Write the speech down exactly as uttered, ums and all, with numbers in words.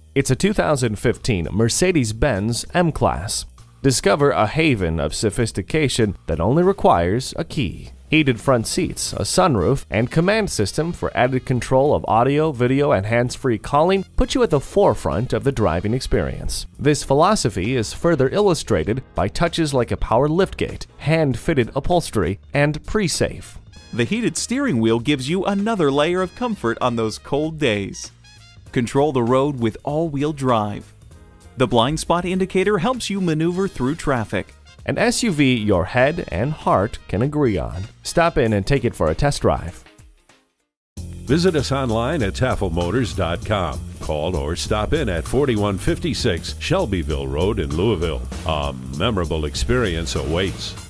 It's a two thousand fifteen Mercedes-Benz M-Class. Discover a haven of sophistication that only requires a key. Heated front seats, a sunroof, and COMAND system for added control of audio, video, and hands-free calling put you at the forefront of the driving experience. This philosophy is further illustrated by touches like a power liftgate, hand-fitted upholstery, and pre-safe. The heated steering wheel gives you another layer of comfort on those cold days. Control the road with all-wheel drive. The blind spot indicator helps you maneuver through traffic. An S U V your head and heart can agree on. Stop in and take it for a test drive. Visit us online at taffel motors dot com. Call or stop in at forty-one fifty-six Shelbyville Road in Louisville. A memorable experience awaits.